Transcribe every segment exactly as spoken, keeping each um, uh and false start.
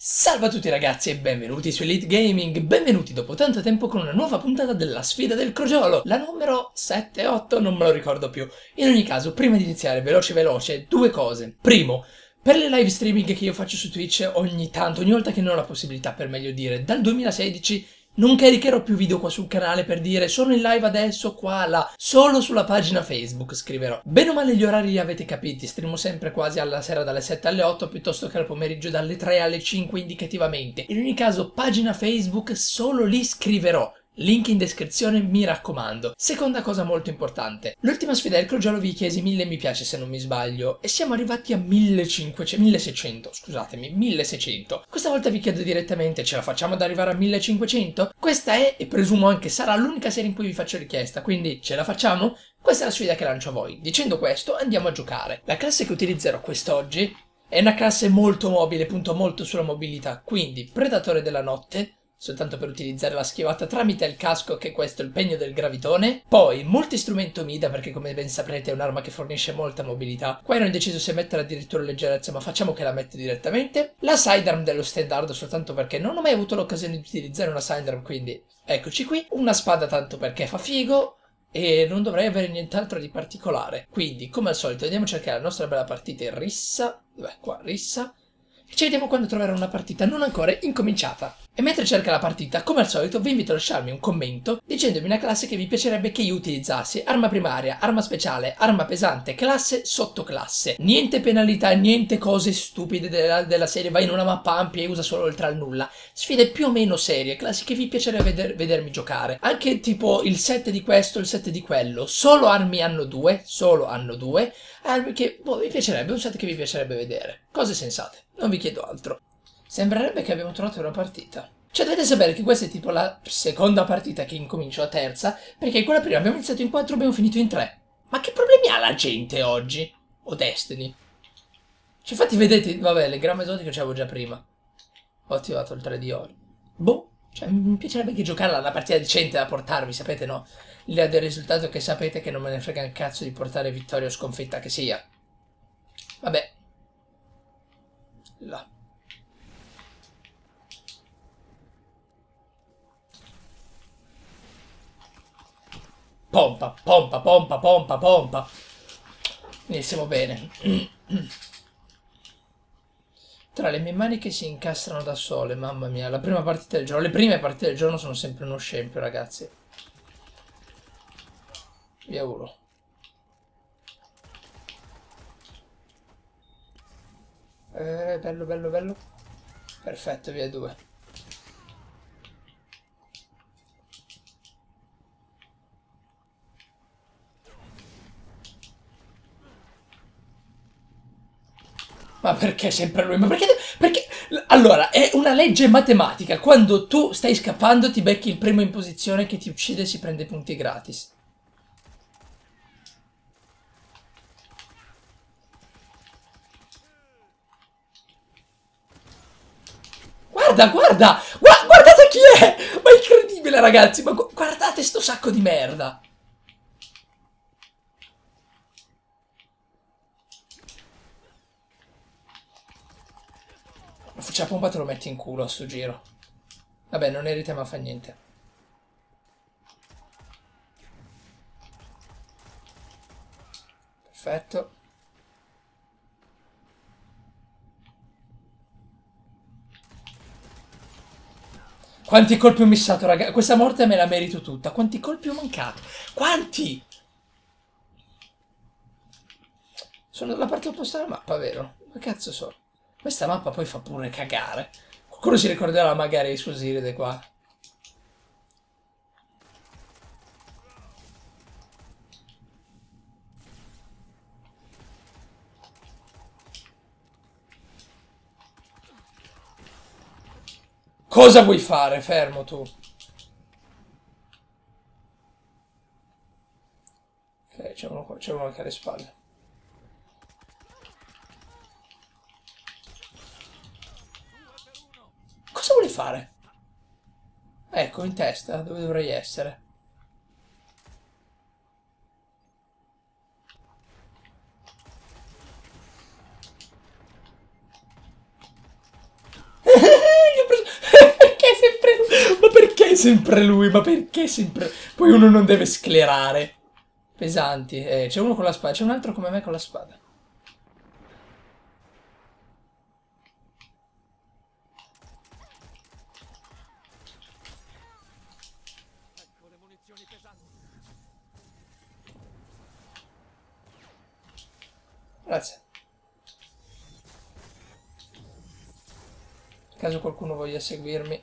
Salve a tutti ragazzi e benvenuti su Elite Gaming, benvenuti dopo tanto tempo con una nuova puntata della sfida del crogiolo, la numero sette otto, non me lo ricordo più. In ogni caso, prima di iniziare, veloce veloce, due cose. Primo, per le live streaming che io faccio su Twitch ogni tanto, ogni volta che ne ho la possibilità, per meglio dire, dal duemilasedici non caricherò più video qua sul canale per dire sono in live adesso, qua, là, solo sulla pagina Facebook scriverò. Bene o male gli orari li avete capiti, streamo sempre quasi alla sera dalle sette alle otto piuttosto che al pomeriggio dalle tre alle cinque indicativamente. In ogni caso, pagina Facebook, solo lì scriverò. Link in descrizione, mi raccomando. Seconda cosa molto importante. L'ultima sfida del crogiolo vi chiesi mille mi piace se non mi sbaglio e siamo arrivati a millecinquecento, milleseicento, scusatemi, milleseicento. Questa volta vi chiedo direttamente, ce la facciamo ad arrivare a millecinquecento? Questa è, e presumo anche sarà, l'unica serie in cui vi faccio richiesta, quindi ce la facciamo? Questa è la sfida che lancio a voi. Dicendo questo, andiamo a giocare. La classe che utilizzerò quest'oggi è una classe molto mobile, punto molto sulla mobilità, quindi Predatore della notte, soltanto per utilizzare la schivata tramite il casco, che questo è il pegno del gravitone. Poi multistrumento Mida, perché come ben saprete è un'arma che fornisce molta mobilità. Qua ero indeciso se mettere addirittura leggerezza, ma facciamo che la metto direttamente. La sidearm dello standard, soltanto perché non ho mai avuto l'occasione di utilizzare una sidearm, quindi eccoci qui. Una spada tanto perché fa figo e non dovrei avere nient'altro di particolare. Quindi come al solito andiamo a cercare la nostra bella partita in rissa. Dov'è? Qua, rissa. Ci vediamo quando troverò una partita non ancora incominciata. E mentre cerca la partita, come al solito, vi invito a lasciarmi un commento dicendomi una classe che vi piacerebbe che io utilizzassi. Arma primaria, arma speciale, arma pesante, classe, sottoclasse. Niente penalità, niente cose stupide della, della serie vai in una mappa ampia e usa solo il tra il nulla. Sfide più o meno serie, classi che vi piacerebbe veder, vedermi giocare. Anche tipo il set di questo, il set di quello. Solo armi hanno due, solo hanno due. Armi che boh, vi piacerebbe, un set che vi piacerebbe vedere. Cose sensate, non vi chiedo altro. Sembrerebbe che abbiamo trovato una partita. Cioè dovete sapere che questa è tipo la seconda partita che incomincio, la terza, perché quella prima abbiamo iniziato in quattro e abbiamo finito in tre. Ma che problemi ha la gente oggi? O Destiny? Cioè infatti vedete, vabbè, le gramma esotiche c'avevo già prima. Ho attivato il tre di oro. Boh, cioè mi piacerebbe che giocarla una partita decente da portarvi, sapete no? L'idea del risultato è che sapete che non me ne frega un cazzo di portare vittoria o sconfitta che sia. Vabbè. Là. Pompa, pompa, pompa, pompa, pompa. Iniziamo bene. Tra le mie mani che si incastrano da sole, mamma mia, la prima partita del giorno. Le prime partite del giorno sono sempre uno scempio, ragazzi. Via uno. Eh, bello, bello, bello. Perfetto, via due. Ma perché sempre lui? Ma perché, perché? Allora, è una legge matematica. Quando tu stai scappando ti becchi il primo in posizione che ti uccide e si prende punti gratis. Guarda, guarda! Gua guardate chi è! Ma è incredibile, ragazzi! Ma gu guardate sto sacco di merda! La fuccia pompa te lo metti in culo a sto giro. Vabbè, non eri te ma fa niente. Perfetto. Quanti colpi ho missato, raga? Questa morte me la merito tutta. Quanti colpi ho mancato? Quanti? Sono dalla parte opposta della mappa, vero? Ma cazzo so? Questa mappa poi fa pure cagare. Qualcuno si ricorderà magari su Siride qua. Cosa vuoi fare? Fermo tu. Ok, c'è uno qua, c'è uno anche alle spalle. Cosa vuoi fare? Ecco, in testa, dove dovrei essere. sempre lui? Ma perché sempre... Poi uno non deve sclerare. Pesanti. Eh, c'è uno con la spada, c'è un altro come me con la spada. Grazie. In caso qualcuno voglia seguirmi.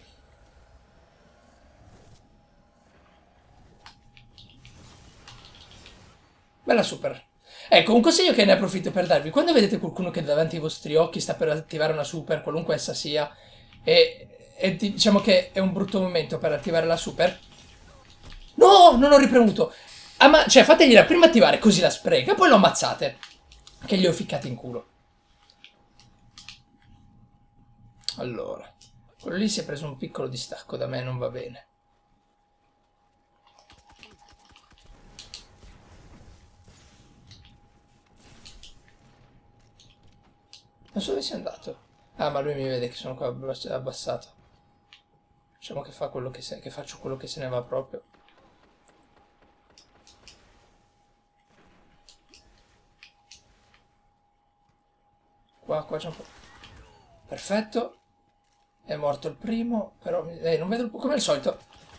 Bella super. Ecco, un consiglio che ne approfitto per darvi. Quando vedete qualcuno che davanti ai vostri occhi sta per attivare una super, qualunque essa sia, e, e diciamo che è un brutto momento per attivare la super... No, non ho ripremuto! Ama cioè, fategliela prima attivare, così la spreca, poi lo ammazzate. Che gli ho ficcati in culo. Allora, quello lì si è preso un piccolo distacco da me, non va bene. Non so dove sia andato. Ah, ma lui mi vede che sono qua abbassato. Diciamo che fa quello che, se che faccio quello che se ne va proprio. Qua, qua c'è un po'. Perfetto. È morto il primo, però eh, non vedo il... come al solito.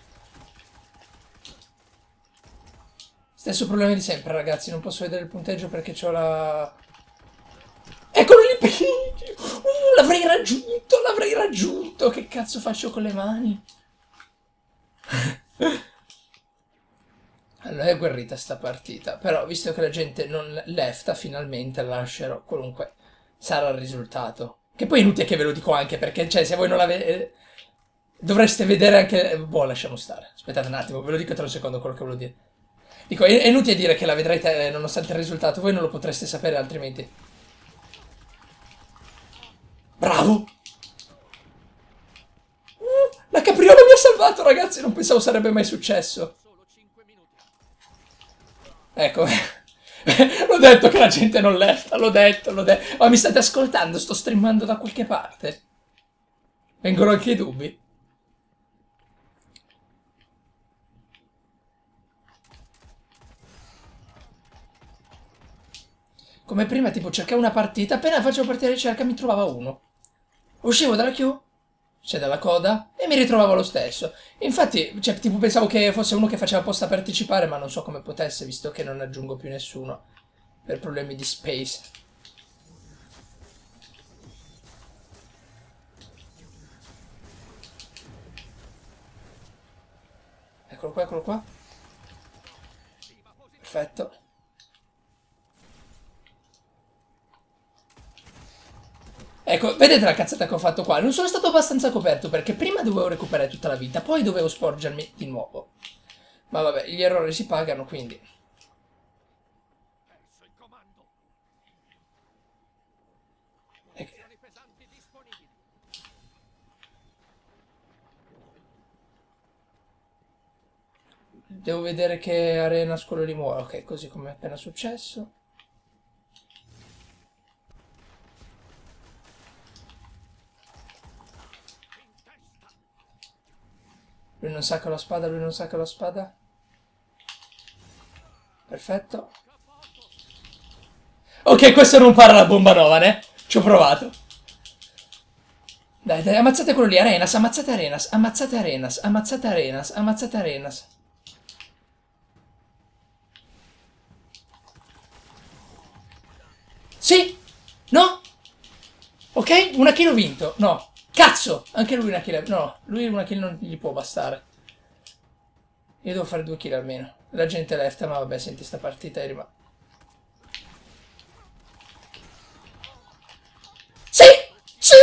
Stesso problema di sempre, ragazzi. Non posso vedere il punteggio perché c'ho la... Eccolo lì! Uh, l'avrei raggiunto, l'avrei raggiunto! Che cazzo faccio con le mani? Allora è guerrita sta partita. Però, visto che la gente non lefta, finalmente lascerò qualunque sarà il risultato. Che poi è inutile che ve lo dico anche, perché, cioè, se voi non l'avete... dovreste vedere anche... Boh, lasciamo stare. Aspettate un attimo, ve lo dico tra un secondo quello che volevo dire. Dico, è inutile dire che la vedrete nonostante il risultato, voi non lo potreste sapere altrimenti. Bravo! Uh, la capriola mi ha salvato, ragazzi, non pensavo sarebbe mai successo. Ecco, l'ho detto che la gente non lefta, l'ho detto, l'ho detto. Ma mi state ascoltando? Sto streamando da qualche parte. Vengono anche i dubbi. Come prima, tipo, cercavo una partita, appena facevo partire la ricerca mi trovava uno. Uscivo dalla queue, cioè dalla coda, e mi ritrovavo lo stesso. Infatti, cioè, tipo, pensavo che fosse uno che faceva apposta per partecipare, ma non so come potesse, visto che non aggiungo più nessuno. Per problemi di space. Eccolo qua, eccolo qua. Perfetto. Ecco, vedete la cazzata che ho fatto qua? Non sono stato abbastanza coperto perché prima dovevo recuperare tutta la vita, poi dovevo sporgermi di nuovo. Ma vabbè, gli errori si pagano, quindi... Ecco. Devo vedere che arena quello li muore. Ok, così come è appena successo. Lui non sa che ho la spada, lui non sa che ho la spada. Perfetto. Ok, questo non para la bomba nova, né? Ci ho provato. Dai, dai, ammazzate quello lì, Arenas, ammazzate Arenas, ammazzate Arenas, ammazzate Arenas, ammazzate Arenas. Sì? No? Ok, una kill ho vinto. No. Cazzo! Anche lui una kill. No, lui una kill non gli può bastare. Io devo fare due kill almeno. La gente lefta, ma vabbè, senti, sta partita è rimasta. Sì! Sì!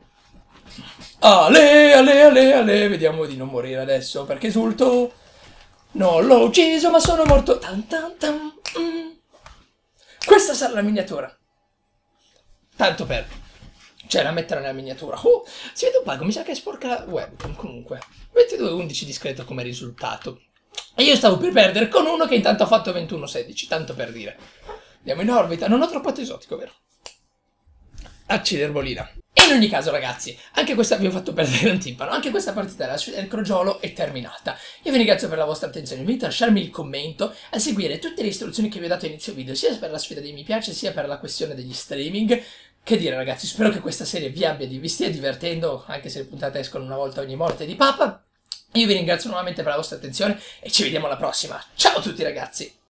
Ale, ale, ale, ale. Vediamo di non morire adesso, perché esulto. Non l'ho ucciso, ma sono morto. Tan, tan, tan. Mm. Questa sarà la miniatura. Tanto per... Cioè, la metterò nella miniatura. Oh, si vede un pago, mi sa che è sporca la webcam, comunque. ventidue undici discreto come risultato. E io stavo per perdere con uno che intanto ha fatto ventuno sedici, tanto per dire. Andiamo in orbita. Non ho troppo esotico, vero? acciderbolina. E in ogni caso ragazzi, anche questa vi ho fatto perdere un timpano, anche questa partita della sfida del crogiolo è terminata. Io vi ringrazio per la vostra attenzione, vi invito a lasciarmi il commento, a seguire tutte le istruzioni che vi ho dato a inizio video, sia per la sfida dei mi piace, sia per la questione degli streaming. Che dire ragazzi, spero che questa serie vi abbia, vi stia divertendo, anche se le puntate escono una volta ogni morte di papa. Io vi ringrazio nuovamente per la vostra attenzione e ci vediamo alla prossima. Ciao a tutti ragazzi!